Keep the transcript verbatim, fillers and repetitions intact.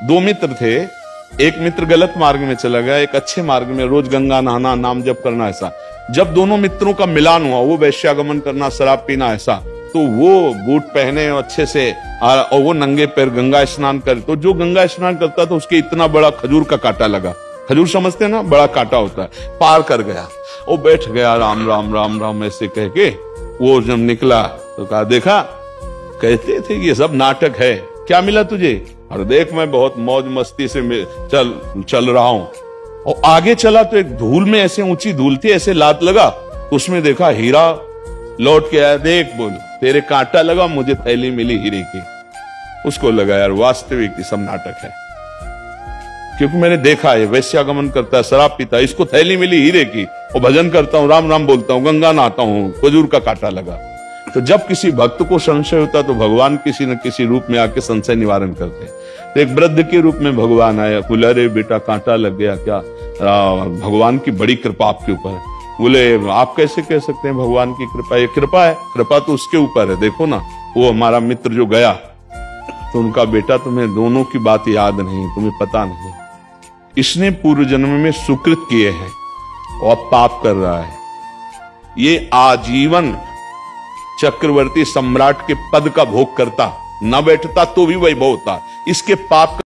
दो मित्र थे, एक मित्र गलत मार्ग में चला गया, एक अच्छे मार्ग में, रोज गंगा नहाना, नाम जप करना ऐसा। जब दोनों मित्रों का मिलान हुआ, वो वैश्यागमन करना, शराब पीना ऐसा, तो वो बूट पहने अच्छे से और वो नंगे पैर गंगा स्नान करे। तो जो गंगा स्नान करता था उसके इतना बड़ा खजूर का कांटा लगा, खजूर समझते हैं ना, बड़ा कांटा होता है, पार कर गया। वो बैठ गया, राम राम राम राम ऐसे कह के। वो जब निकला तो कहा, देखा कहते थे कि ये सब नाटक है, क्या मिला तुझे? और देख मैं बहुत मौज मस्ती से चल चल रहा हूं। और आगे चला तो एक धूल में, ऐसे ऊंची धूल थी, ऐसे लात लगा, उसमें देखा हीरा। लौट के आया, देख बोल तेरे कांटा लगा, मुझे थैली मिली हीरे की। उसको लगा यार वास्तविक सब नाटक है, क्योंकि मैंने देखा है वैश्यागमन करता है, शराब पीता है, इसको थैली मिली हीरे की, और भजन करता हूँ, राम राम बोलता हूँ, गंगा नहाता हूँ, खजूर का कांटा लगा। तो जब किसी भक्त को संशय होता तो भगवान किसी न किसी रूप में आके संशय निवारण करते। तो एक वृद्ध के रूप में भगवान आया, बोले अरे बेटा कांटा लग गया क्या? आ, भगवान की बड़ी कृपा आपके ऊपर। बोले आप कैसे कह सकते हैं भगवान की कृपा? ये कृपा है, कृपा तो उसके ऊपर है। देखो ना, वो हमारा मित्र जो गया, तो उनका बेटा, तुम्हें दोनों की बात याद नहीं, तुम्हें पता नहीं, इसने पूर्व जन्म में सुकृत किए हैं और पाप कर रहा है। ये आजीवन चक्रवर्ती सम्राट के पद का भोग करता, न बैठता तो भी वैभव होता। इसके पाप